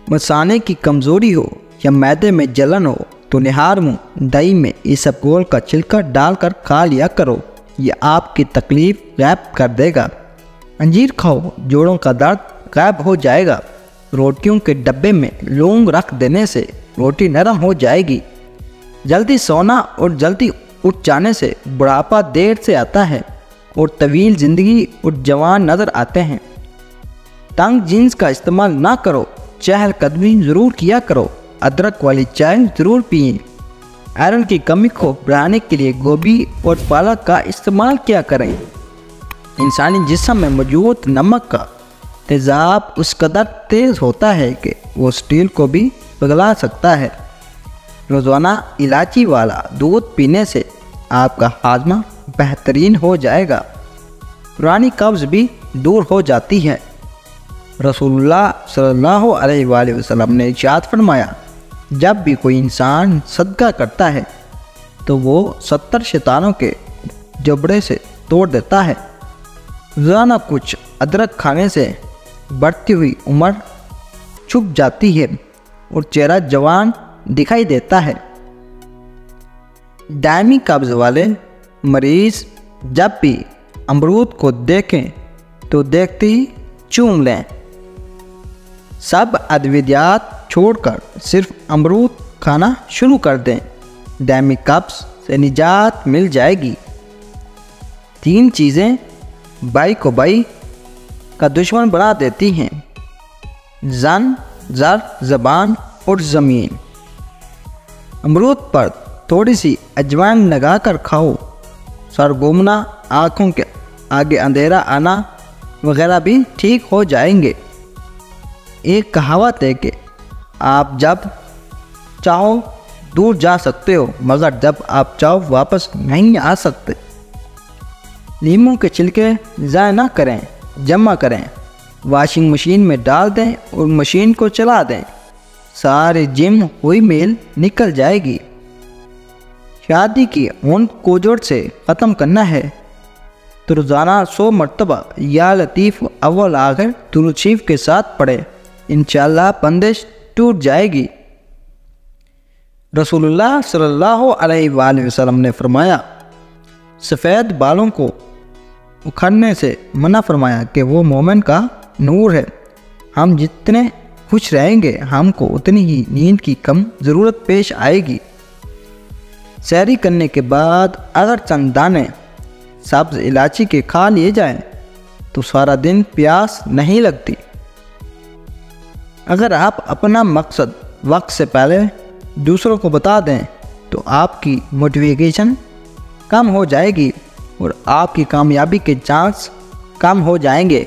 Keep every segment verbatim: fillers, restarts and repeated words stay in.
मसाने की कमज़ोरी हो या मैदे में जलन हो तो निहार मुँह दही में इसबगोल का छिलका डालकर खा लिया करो, यह आपकी तकलीफ़ गायब कर देगा। अंजीर खाओ, जोड़ों का दर्द गायब हो जाएगा। रोटियों के डब्बे में लौंग रख देने से रोटी नरम हो जाएगी। जल्दी सोना और जल्दी उठ जाने से बुढ़ापा देर से आता है और तवील ज़िंदगी और जवान नज़र आते हैं। तंग जीन्स का इस्तेमाल ना करो, चहलकदमी ज़रूर किया करो। अदरक वाली चाय ज़रूर पिएं। आयरन की कमी को बढ़ाने के लिए गोभी और पालक का इस्तेमाल किया करें। इंसानी जिस्म में मौजूद नमक का तेज़ाब उस कदर तेज़ होता है कि वो स्टील को भी पिघला सकता है। रोज़ाना इलायची वाला दूध पीने से आपका हाजमा बेहतरीन हो जाएगा। पुरानी कब्ज़ भी दूर हो जाती है। रसूलुल्लाह सल्लल्लाहु अलैहि वसल्लम ने इरशाद फरमाया, जब भी कोई इंसान सदका करता है तो वो सत्तर शैतानों के जबड़े से तोड़ देता है। रोज़ाना कुछ अदरक खाने से बढ़ती हुई उम्र छुप जाती है और चेहरा जवान दिखाई देता है। दायमी कब्ज़ वाले मरीज़ जब भी अमरूद को देखें तो देखते ही चूम लें। सब अद्वियात छोड़कर सिर्फ अमरूद खाना शुरू कर दें, दायमी कब्ज़ से निजात मिल जाएगी। तीन चीज़ें बाई को बाई का दुश्मन बना देती हैं, जन, ज़र, ज़बान और ज़मीन। अमरूद पर थोड़ी सी अजवाइन लगाकर खाओ, सर घूमना, आँखों के आगे अंधेरा आना वगैरह भी ठीक हो जाएंगे। एक कहावत है कि आप जब चाहो दूर जा सकते हो, मगर जब आप चाहो वापस नहीं आ सकते। नींबू के छिलके ज़ाया ना करें, जमा करें, वॉशिंग मशीन में डाल दें और मशीन को चला दें, सारे जिम हुई मेल निकल जाएगी। शादी की ऊन कोजोड़ से ख़त्म करना है तो रोज़ाना सौ मरतबा या लतीफ़ अव्वल आखिर दुरूद शरीफ के साथ पढ़े, इंशाअल्लाह बंदिश टूट जाएगी। रसूलुल्लाह सल्लल्लाहु अलैहि वसल्लम ने फरमाया, सफ़ेद बालों को उखाड़ने से मना फरमाया कि वो मोमिन का नूर है। हम जितने खुश रहेंगे हमको उतनी ही नींद की कम ज़रूरत पेश आएगी। सैरी करने के बाद अगर चंद दाने सब्ज़ इलायची के खा लिए जाएं तो सारा दिन प्यास नहीं लगती। अगर आप अपना मकसद वक्त से पहले दूसरों को बता दें तो आपकी मोटिवेशन कम हो जाएगी और आपकी कामयाबी के चांस कम हो जाएंगे।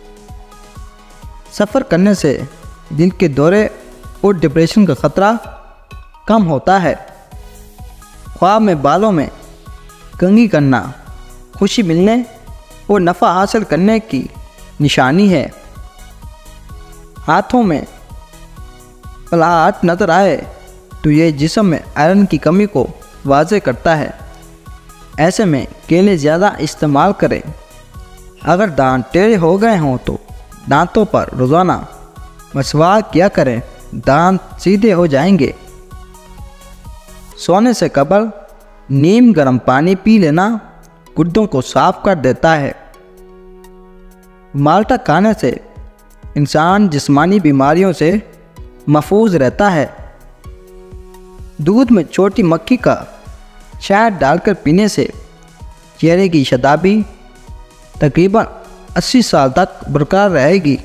सफ़र करने से दिल के दौरे और डिप्रेशन का ख़तरा कम होता है। ख्वाब में बालों में कंघी करना खुशी मिलने और नफ़ा हासिल करने की निशानी है। हाथों में पलाट नज़र आए तो ये जिस्म में आयरन की कमी को वाज़े करता है। ऐसे में केले ज़्यादा इस्तेमाल करें। अगर दांत टेढ़े हो गए हों तो दांतों पर रोज़ाना मसवाक किया करें, दांत सीधे हो जाएंगे। सोने से कबल नीम गर्म पानी पी लेना गुर्दों को साफ कर देता है। माल्टा खाने से इंसान जिस्मानी बीमारियों से महफूज रहता है। दूध में छोटी मक्खी का शहद डालकर पीने से चेहरे की शदाबी तकरीबन अस्सी साल तक बरकरार रहेगी।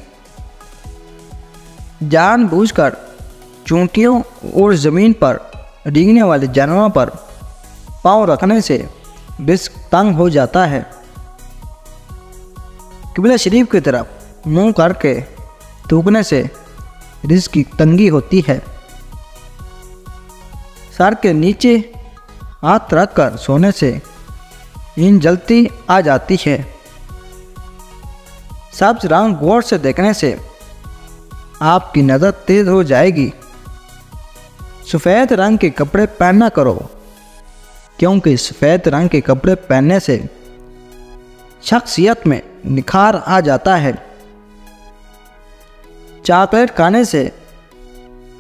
जानबूझकर चूंटियों और ज़मीन पर रेंगने वाले जानवरों पर पाँव रखने से रिस्क तंग हो जाता है। किबला शरीफ की तरफ मुंह करके थूकने से रिस्क की तंगी होती है। सर के नीचे हाथ रखकर सोने से नींद जल्दी आ जाती है। सब्ज रंग गौर से देखने से आपकी नज़र तेज़ हो जाएगी। सफ़ेद रंग के कपड़े पहना करो, क्योंकि सफ़ेद रंग के कपड़े पहनने से शख्सियत में निखार आ जाता है। चॉकलेट खाने से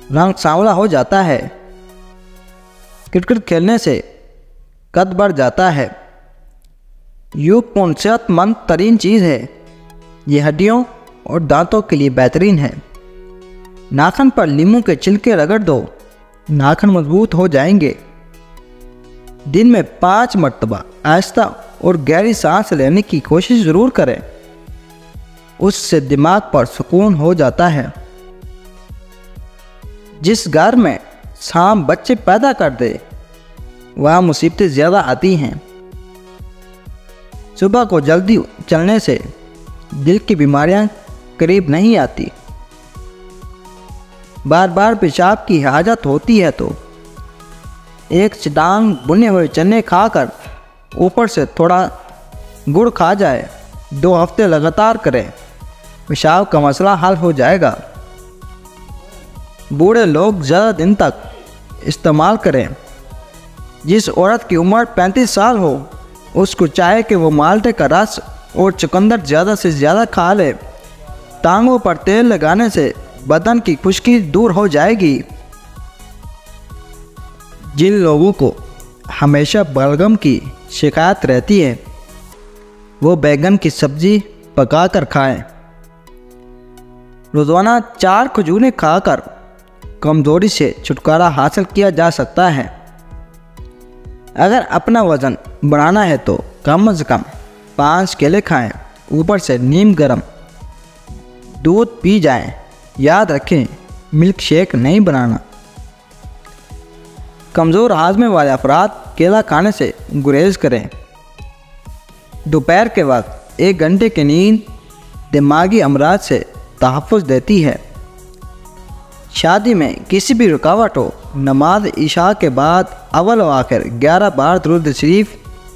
रंग सांवला हो जाता है। क्रिकेट खेलने से कद बढ़ जाता है। योग कौन सेहतमंद तरीन चीज़ है। ये हड्डियों और दांतों के लिए बेहतरीन है। नाखून पर नींबू के छिलके रगड़ दो, नाखून मजबूत हो जाएंगे। दिन में पाँच मरतबा आहिस्ता और गहरी सांस लेने की कोशिश ज़रूर करें, उससे दिमाग पर सुकून हो जाता है। जिस घर में सांप बच्चे पैदा कर दे वहाँ मुसीबतें ज़्यादा आती हैं। सुबह को जल्दी चलने से दिल की बीमारियां करीब नहीं आती। बार बार पेशाब की हाजत होती है तो एक चटांग बुने हुए चने खाकर ऊपर से थोड़ा गुड़ खा जाए, दो हफ्ते लगातार करें, पेशाब का मसला हल हो जाएगा। बूढ़े लोग ज़्यादा दिन तक इस्तेमाल करें। जिस औरत की उम्र पैंतीस साल हो उसको चाहे कि वो माल्टे का रस और चुकंदर ज़्यादा से ज़्यादा खा ले। टांगों पर तेल लगाने से बदन की खुश्की दूर हो जाएगी। जिन लोगों को हमेशा बलगम की शिकायत रहती है वो बैगन की सब्ज़ी पकाकर खाएं। रोज़ाना चार खजूरें खाकर कमज़ोरी से छुटकारा हासिल किया जा सकता है। अगर अपना वज़न बढ़ाना है तो कम से कम पाँच केले खाएं, ऊपर से नीम गर्म दूध पी जाएं। याद रखें, मिल्क शेक नहीं बनाना। कमज़ोर हाजमे वाले अफराद केला खाने से गुरेज करें। दोपहर के वक्त एक घंटे की नींद दिमागी अमराज से तहफ़्फ़ुज़ देती है। शादी में किसी भी रुकावट हो, नमाज इशा के बाद अव्वल व आखिर ग्यारह बार दुरूद शरीफ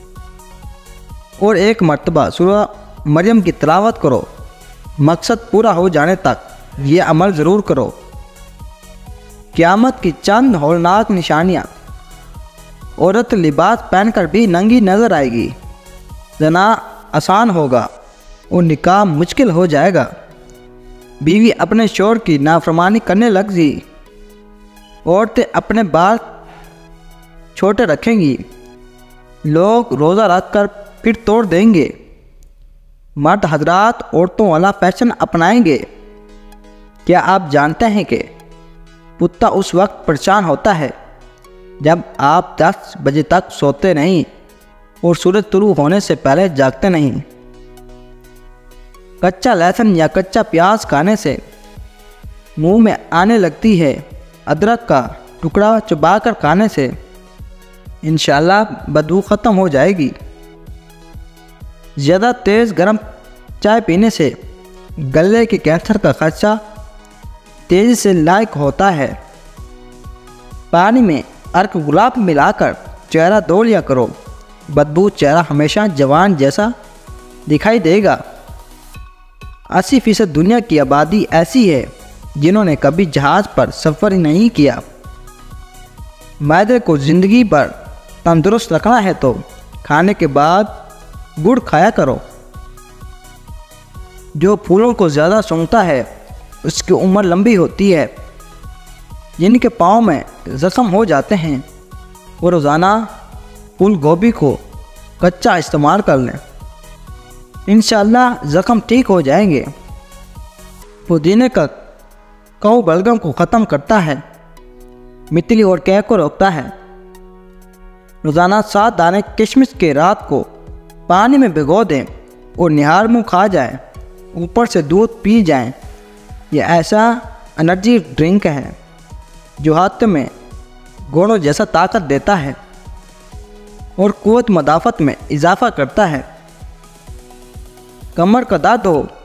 और एक मरतबा सूरह मरियम की तिलावत करो। मकसद पूरा हो जाने तक ये अमल ज़रूर करो। क़यामत की चंद हौलनाक निशानियाँ। औरत लिबास पहनकर भी नंगी नज़र आएगी। जना आसान होगा और निकाह मुश्किल हो जाएगा। बीवी अपने शौहर की नाफरमानी करने लगेगी। औरतें अपने बाल छोटे रखेंगी। लोग रोज़ा रखकर फिर तोड़ देंगे। मर्द हजरात औरतों वाला फैशन अपनाएंगे। क्या आप जानते हैं कि कुत्ता उस वक्त परेशान होता है जब आप दस बजे तक सोते नहीं और सूरज तुलू होने से पहले जागते नहीं। कच्चा लहसुन या कच्चा प्याज खाने से मुंह में आने लगती है। अदरक का टुकड़ा चबाकर खाने से इंशाल्लाह बदबू ख़त्म हो जाएगी। ज़्यादा तेज़ गर्म चाय पीने से गले के कैंसर का खर्चा तेज़ी से लायक होता है। पानी में अर्क गुलाब मिलाकर चेहरा धो लिया करो। बदबू चेहरा हमेशा जवान जैसा दिखाई देगा। अस्सी फीसद दुनिया की आबादी ऐसी है जिन्होंने कभी जहाज़ पर सफ़र ही नहीं किया। मैदे को ज़िंदगी भर तंदुरुस्त रखना है तो खाने के बाद गुड़ खाया करो। जो फूलों को ज़्यादा सूंघता है उसकी उम्र लंबी होती है। जिनके पाँव में ज़ख्म हो जाते हैं वो रोज़ाना फूल गोभी को कच्चा इस्तेमाल कर लें, इंशाअल्लाह ज़ख्म ठीक हो जाएंगे। पुदीने का कऊ बलगम को ख़त्म करता है, मितली और कैक को रोकता है। रोज़ाना सात दाने किशमिश के रात को पानी में भिगो दें और निहार मुँह खा जाएं, ऊपर से दूध पी जाएं। यह ऐसा एनर्जी ड्रिंक है जो हाथ में घोड़ों जैसा ताकत देता है और क़ुव्वत मदाफ़त में इजाफ़ा करता है। कमर का दर्द हो